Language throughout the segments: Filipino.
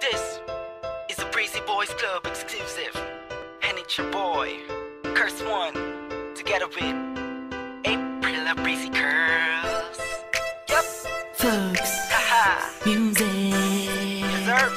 This is a Breezy Boys Club exclusive, and it's your boy, Curse One, together with April of Breezy Curls. Yup, Thugs haha, Music. yes sir.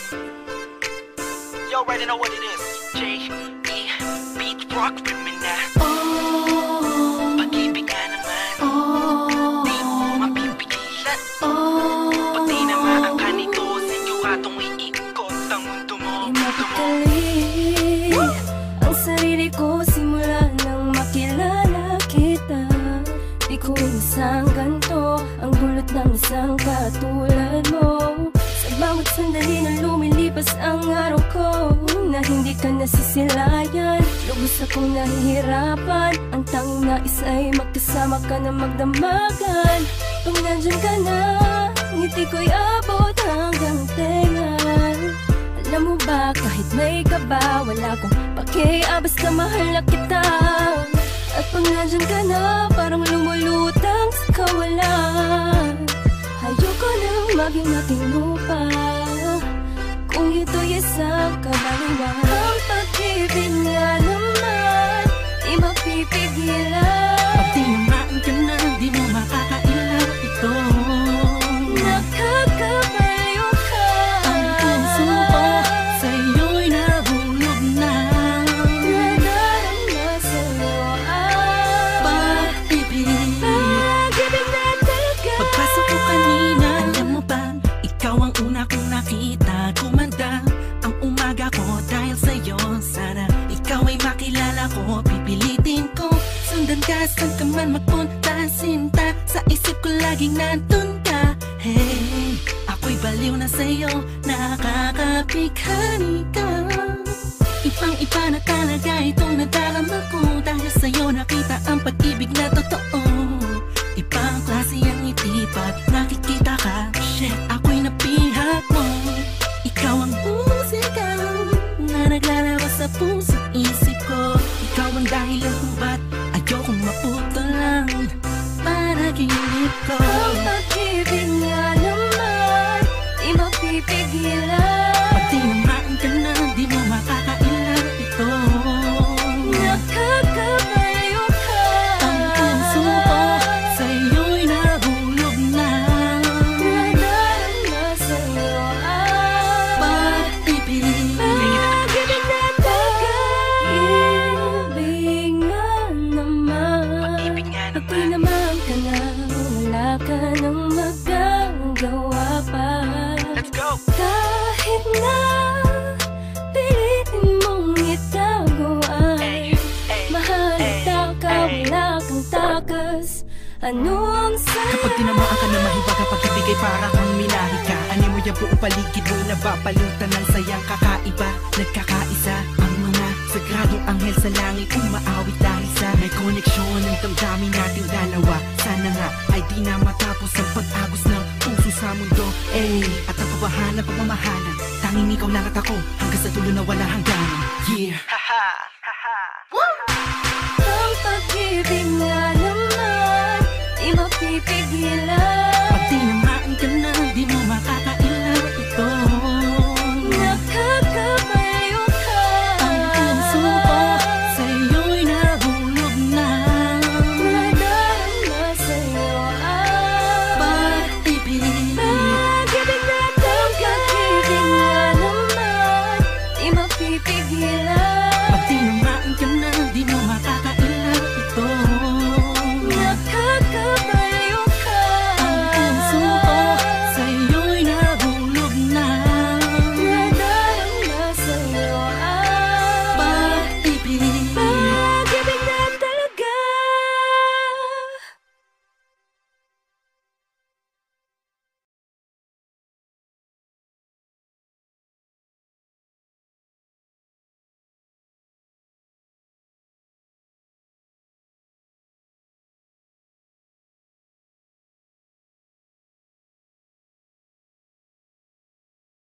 You already know what it is. J.E. Beat Rock with me now. Oh, Pag-ibig ka naman, oh, di mo mapipigilan. oh. Pag di na maangkan ito, sinyuratong iikot ang mundo mo. Mapakali ang sarili ko simula nang makilala kita. Di ko inasang ganito ang dulot ng isang katulad mo. Sa bawat sandali na lumilipas ang araw ko, na hindi ka nasisilayan, lubos akong nahihirapan. Ang tanging nais ay magkasama ka na magdamagan. Pag nandyan ka na, ngiti ko'y abot hanggang tenga. Alam mo ba, kahit may kaba, wala kong pake, basta mahal na kita. At pag nandyan ka na, parang lumulutang sa kawalan. Ayoko nang maging matino pa, kung ito'y isang kabaliwan. Ang pag-ibig nga naman, di mapipigilan. Pag tinamaan ka na, di mo makakailan ito. Nakakabaliw ka. Ang puso ko sa'yo'y nahulog na. Nadarama sa'yo ang Pag-ibig. pag-ibig na talaga. Pagpasok ko kanina, alam mo ba, ikaw ang una kong nakita. Kumanda ang umaga ko dahil sa'yo. Sana ikaw ay makilala ko, pipilitin ko sundan ka, saan ka man magpunta. Sinta, sa isip ko laging nandun ka. Hey, ako'y baliw na sa'yo, nakakapighani ka. Ibang-iba na talaga itong nadarama ko, dahil sa'yo nakita ang pag-ibig na totoo. Ibang klase ang ngiti pag nakikita ka. Shit, ako'y napihat mo. Ikaw ang musika na naglalaro sa puso't isip ko. Ikaw ang dahilan kung ba't ayokong maputulan panaginip ko. Ang pag-ibig nga naman, di mapipigilan. Pag tinamaan ka na, di mo makakailan ito. Nakakabaliw ka. Ang puso ko sa'yo'y nahulog na. Nadarama sa'yo ang Pag-ibig. pag-ibig na talaga. Ibig nga naman, Pag-ibig nga pag naman, tinamaan ka na, wala ka nang magagawa pa. let's go. Kahit na pilitin mong itago ay mahalata ka, wala kang takas. Ano ang Kapag tinamaan ka na mahiwaga, pag-ibig ay para kang minahi ka. Ani mo yung buong paligid mo'y nababalutan ng sayang kakaiba. Nagkakaisa ang mga sagradong anghel sa langit, umaawit dahil sa may koneksyon ng damdamin nating dalawa. Sana nga ay di na matapos ang pag-agos ng puso sa mundo. At ang kabahan ng pagmamahalan, tanging ikaw lang at ako, hanggang sa dulo na wala hangganan. Yeah. Haha.